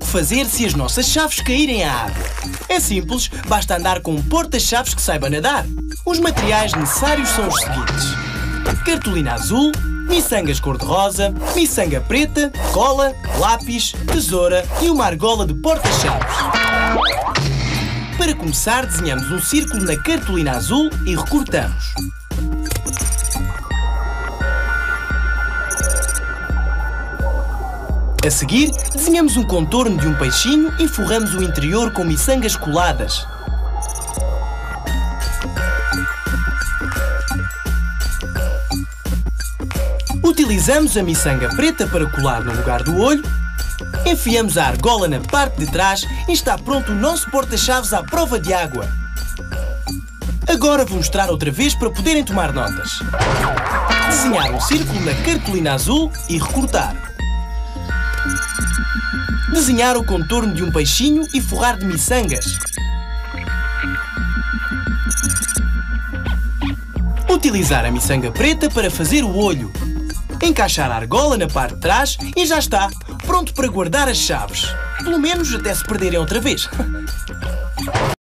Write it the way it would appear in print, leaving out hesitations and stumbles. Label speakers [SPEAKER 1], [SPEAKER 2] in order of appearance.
[SPEAKER 1] que fazer se as nossas chaves caírem à água? É simples, basta andar com um porta-chaves que saiba nadar. Os materiais necessários são os seguintes: cartolina azul, miçangas cor-de-rosa, miçanga preta, cola, lápis, tesoura e uma argola de porta-chaves. Para começar, desenhamos um círculo na cartolina azul e recortamos. A seguir, desenhamos um contorno de um peixinho e forramos o interior com miçangas coladas. Utilizamos a miçanga preta para colar no lugar do olho, enfiamos a argola na parte de trás e está pronto o nosso porta-chaves à prova de água. Agora vou mostrar outra vez para poderem tomar notas. Desenhar um círculo na cartolina azul e recortar. Desenhar o contorno de um peixinho e forrar de miçangas. Utilizar a miçanga preta para fazer o olho. Encaixar a argola na parte de trás e já está, pronto para guardar as chaves. Pelo menos até se perderem outra vez.